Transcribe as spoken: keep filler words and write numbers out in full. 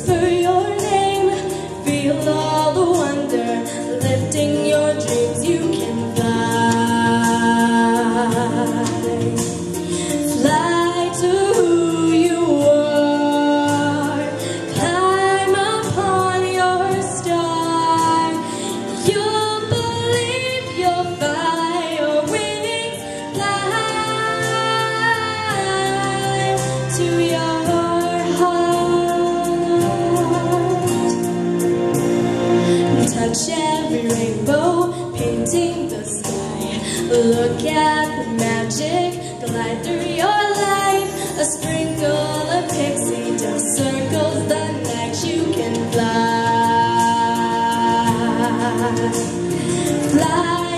whisper your name, feel all the wonder, lifting your dreams, you can fly. Fly to who you are, climb upon your star. You'll believe you'll fly your wings, fly to your touch every rainbow, painting the sky. Look at the magic, glide through your life. A sprinkle of pixie dust circles the night. You can fly, fly.